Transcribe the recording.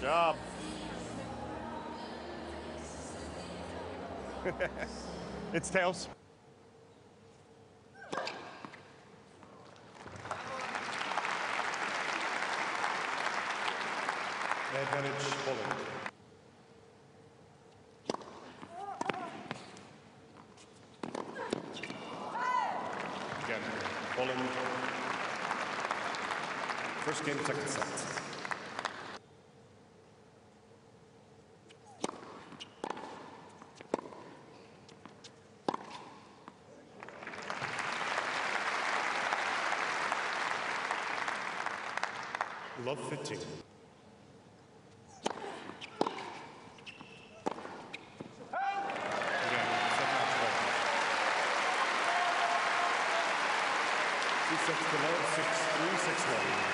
job. It's tails. Advantage, Poland. Again, Poland. First game, second set. Love fitting. Again, set match ball. 2 sets to love, 6-3, 6-1.